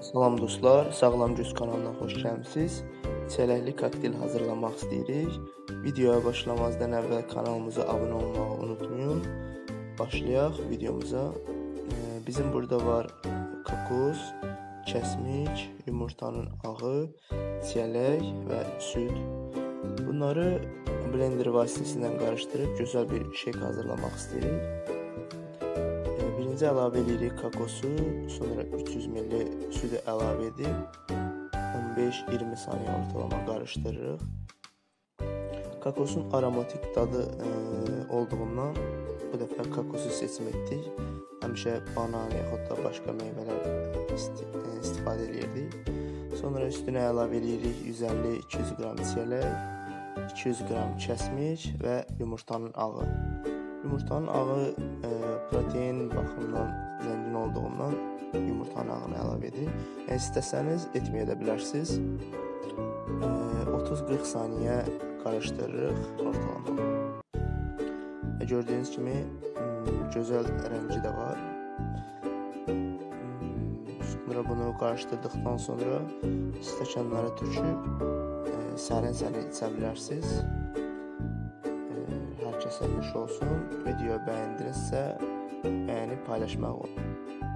Salam dostlar, Sağlam Göz kanalına xoş gəlmisiniz. Çələkli kokteyl hazırlamaq istəyirik. Videoya başlamazdan əvvəl kanalımıza abunə olmağı unutmayın. Başlayaq videomuza. Bizim burada var kokos, kəsmik, yumurtanın ağı, çələk və süd. Bunları blender vasitəsilə qarışdırıb gözəl bir shake hazırlamaq istəyirik. Birinci əlavə edirik kokosu, sonra 300 ml südü əlavə edib 15-20 saniyə ortalama qarışdırırıq. Kokosun aromatik dadı olduğundan bu dəfə kokosu seçim etdik. Həmişə banan yaxud da başqa meyvələr istifadə edirdik. Sonra üstünə əlavə edirik 150-200 qram çələk, 200 qram kəsmik və yumurtanın ağı. Yumurtanın ağı protein baxımından zəngin olduğundan yumurtanın ağını əlavə edin. İstəsəniz etməyə də bilərsiniz. 30-40 saniyə qarışdırırıq ortalama. Gördüyünüz kimi gözəl rəngi də var. Sonra bunu qarışdırdıqdan sonra stəkanlara töküb sərin-sərin içə bilərsiniz. Hər kəsə nuş olsun. Video bəyəndinizsə bəyənib paylaşmaq olun.